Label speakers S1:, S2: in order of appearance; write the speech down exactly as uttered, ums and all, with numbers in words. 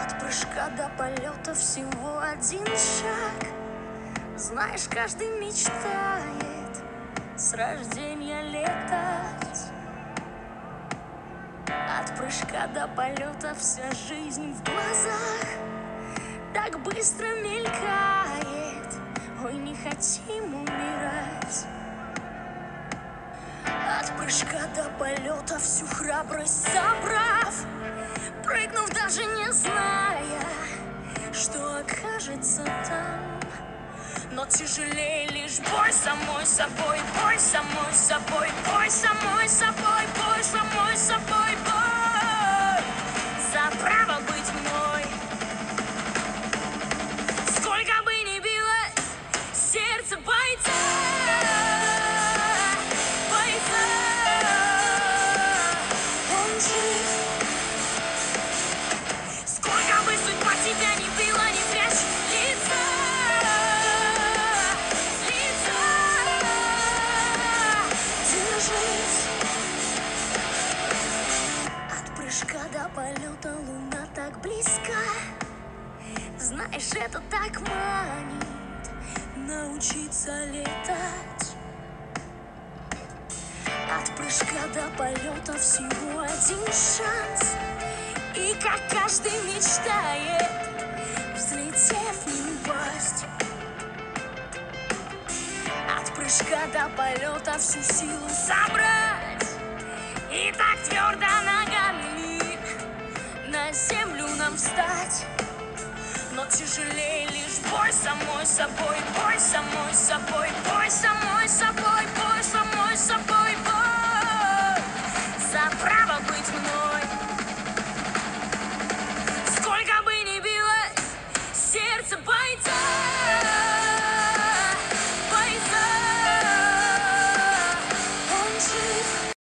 S1: От прыжка до полета всего один шаг. Знаешь, каждый мечтает с рождения летать. От прыжка до полета вся жизнь в глазах так быстро мелькает. Ой, не хотим умирать. От прыжка до полета всю храбрость собрав, прыгнув даже не зная, что окажется там. Но тяжелее лишь бой самой собой, бой самой собой, бой самой собой, бой самой собой, бой за право быть мной. Сколько бы ни билось сердце бойца, бойца, он жив. Сколько бы судьба тебя не била, не прячь лица, лица, держись. От прыжка до полета луна так близка. Знаешь, это так манит научиться летать. От прыжка до полета всего один шанс. И как каждый мечтает, взлетев, не упасть. От прыжка до полета всю силу собрать и так твердо ногами на землю нам встать. Но тяжелее лишь бой самой собой, бой самой собой, бой самой.